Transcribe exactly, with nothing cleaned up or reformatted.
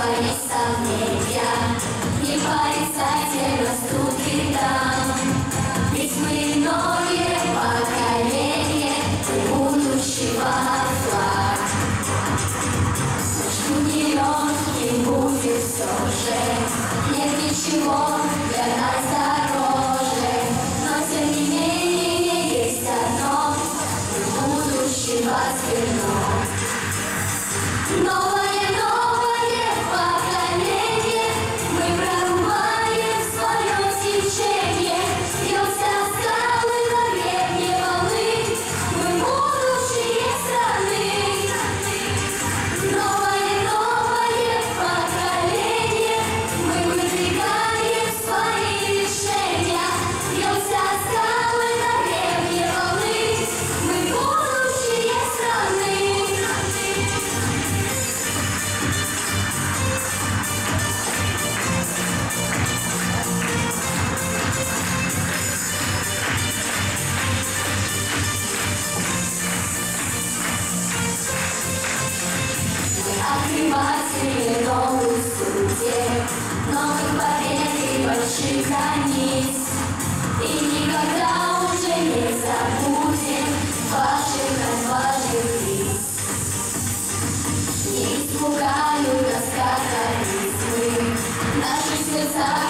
свои сомнения, не порицайте нас тут и там. Ведь мы новое поколение будущего флаг. Наш путь нелегким будет все же, нет ничего для нас дороже, но тем не менее есть одно, мы будущее возвернем. Новое, новое поколение, мы прорубаем свое течение, бьемся о скалы на гребне волны, мы будущее страны. Новое, новое поколение, мы выдвигаем свои решения, бьемся о скалы на гребне волны, мы будущее страны. Открыватели новых судеб, новых побед и больших границ. И никогда уже не забудем ваших отважных лиц. Не испугают нас катаклизмы, в наших сердцах